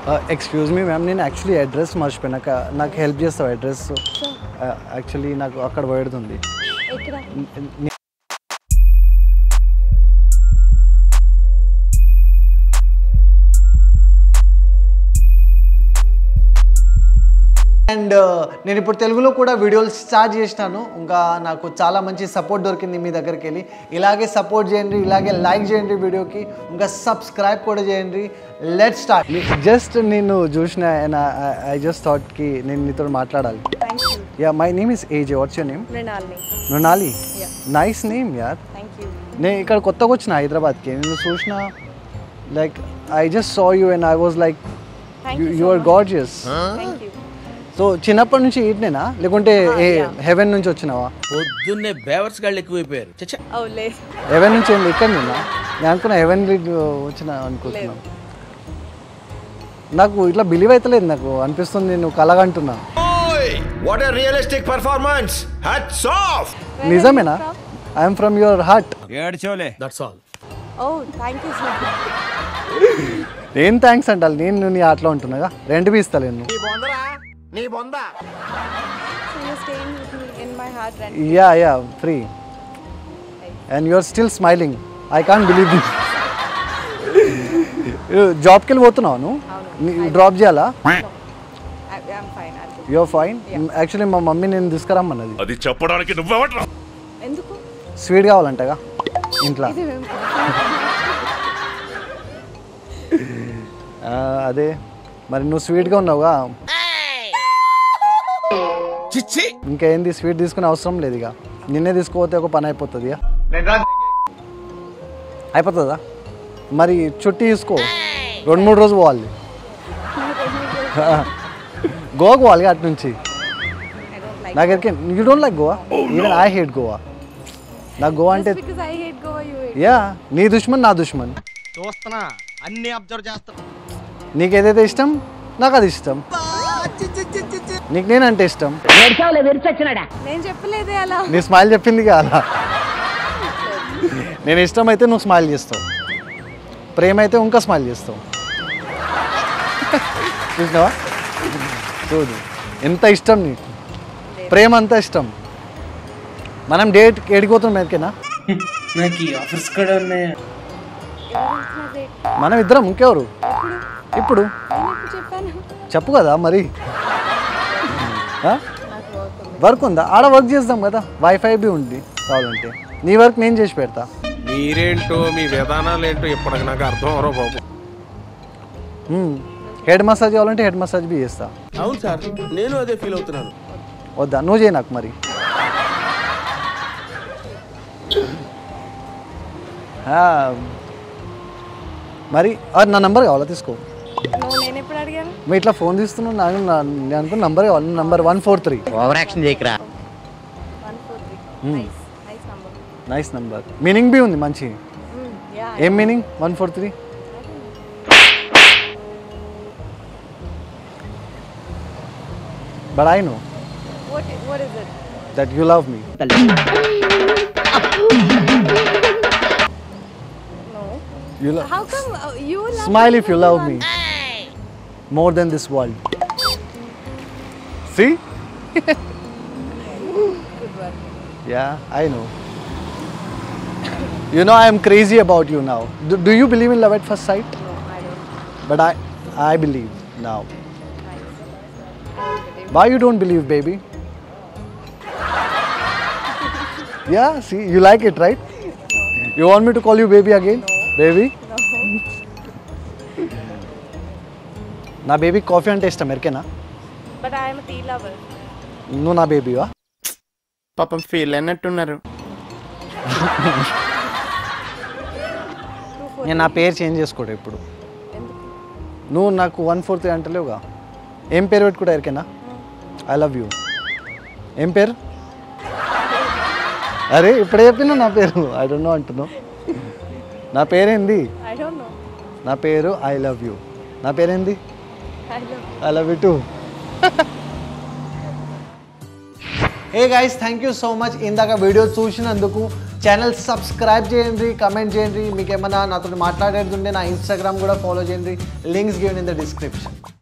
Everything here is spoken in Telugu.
ఎక్స్క్యూజ్ మీ మ్యామ్, నేను యాక్చువల్లీ అడ్రస్ మర్చిపోయినా, నాకు హెల్ప్ చేస్తావు అడ్రస్? యాక్చువల్లీ నాకు అక్కడ పడుతుంది. అండ్ నేను ఇప్పుడు తెలుగులో కూడా వీడియోలు స్టార్ట్ చేసినాను. ఇంకా నాకు చాలా మంచి సపోర్ట్ దొరికింది మీ దగ్గరికి వెళ్ళి. ఇలాగే సపోర్ట్ చేయండి, ఇలాగే లైక్ చేయండి వీడియోకి, ఇంకా సబ్స్క్రైబ్ కూడా చేయండి. Let's start. జస్ట్ నేను చూసిన ఐ జస్ట్ థాట్కి నేను నీతో మాట్లాడాలి. Yeah, my name is AJ. What's your name? Mrunali. Nice name యార్. నేను ఇక్కడ కొత్తగా వచ్చిన హైదరాబాద్కి. నేను చూసిన like I just saw you and I was like you are gorgeous. So చిన్నప్పటి నుంచి ఈట్నేనా లేకుంటే హెవెన్ నుంచి వచ్చినావా? పొద్దున్నే బేవర్స్ గాళ్ళు ఎక్కువైపోయారు. హెవెన్ నుంచి ఏంటి ఇక్కడ నిన్నా? నేను అనుకున్నా హెవెన్ వచ్చిన అనుకుంటున్నాను. నాకు ఇట్లా బిలీవ్ అవుతలేదు, నాకు అనిపిస్తుంది నేను కలగంటున్నా. నిజమేనా? I'm from your heart. ఏం థ్యాంక్స్ అంటాలి, నేను నీ హార్ట్లో ఉంటున్నాగా. రెంట్ బి ఇస్తా నేను. Yeah, free. And you're still smiling. I can't believe this. Job కి వెళ్ళిపోతున్నావు నువ్వు? డ్రాప్ చేయాలా? You're fine. యాక్చువల్లీ మా మమ్మీ నేను తీసుకురమ్మన్నది. అది చెప్పడానికి నువ్వెవట్రా? ఎందుకు? స్వీట్ కావాలంటగా ఇంట్లో. అదే మరి నువ్వు స్వీట్గా ఉన్నావుగా, ఇంకా ఏంది స్వీట్ తీసుకునే అవసరం లేదు. ఇక నిన్నే తీసుకోపోతే ఒక పని అయిపోతుంది. అయిపోతుందా? మరి చుట్టి తీసుకో, 2-3 రోజులు పోవాలి. గోవాకు పోవాలి అటు నుంచి. నాకెరికి you don't like Goa? Even I hate Goa. నాకు గోవా అంటే యా, నీ దుష్మన్ నా దుష్మన్. చూస్తున్నా, అన్ని అబ్జర్వ్ చేస్తున్నా. నీకు ఏదైతే ఇష్టం నాకు అది ఇష్టం. నీకు నేనంటే ఇష్టం. నీ స్మైల్ చెప్పింది అలా. నేను ఇష్టం అయితే నువ్వు స్మైల్ చేస్తావు, ప్రేమ అయితే ఇంకా స్మైల్ చేస్తావు. చూసినావా? చూడు ఎంత ఇష్టం నీకు, ప్రేమ అంతా ఇష్టం. మనం డేట్ ఎడిపోతున్నాం ఎక్కడికైనా? మనం ఇద్దరం, ఇంకెవరు? ఇప్పుడు చెప్పు కదా మరి. వర్క్ ఉందా? ఆడ వర్క్ చేద్దాం కదా, వైఫై బి ఉంది కావాలంటే. నీ వర్క్ నేను చేసి పెడతా. మీరేంటో మీ విధానాలు ఏంటో ఇప్పటికి నాకు అర్థం అవరో బాబు. హెడ్ మసాజ్ కావాలంటే హెడ్ మసాజ్ బి చేస్తా. అవును సార్, నేను అదే ఫీల్ అవుతున్నాను. వద్దా? నువ్వు చేయి నాకు మరి. మరి నా నంబర్ కావాలా? తీసుకో. మీ ఇట్లా ఫోన్ తీస్తున్నాను, నేను అనుకున్న నంబర్ కావాలి. నంబర్ 143. ఓవర్ యాక్షన్ చేయకరా. Nice number. మీనింగ్ బి ఉంది మంచి. ఏం meaning 143? But I know that you love me. You love. How come you love? Smile if you love me more than this world. See? Good work. Yeah, I know. You know I am crazy about you now. Do you believe in love at first sight? No, I don't. But I believe now. Why you don't believe, baby? Yeah, see, you like it, right? No. You want me to call you baby again? No. Baby? No. నా బేబీ కాఫీ అంటే ఇష్టం ఎరికేనా? But I am a tea lover. నువ్వు నా బేబీవా? పాపం ఫీల్ అయినట్టున్నారు. నేను నా పేరు చేంజ్ చేసుకోడు ఇప్పుడు. నువ్వు నాకు 143 అంటలేవుగా. ఏం పేరు పెట్టుకుంటా ఎరికేనా? I love you. ఏం పేరు? అరే ఇప్పుడే చెప్పినా నా పేరు. ఐ డోంట్ నో అంటున్నావు. నా పేరేంది? I don't know. నా పేరు ఐ లవ్ యూ. నా పేరేంది? I love you. I love you too. Hey guys, thank you so much ఇందాక వీడియో చూసినందుకు. ఛానల్ సబ్స్క్రైబ్ చేయండి, కమెంట్ చేయండి. మీకు ఏమైనా నాతో మాట్లాడేది ఉంటే నా ఇన్స్టాగ్రామ్ కూడా ఫాలో చేయండి. Links given in the description.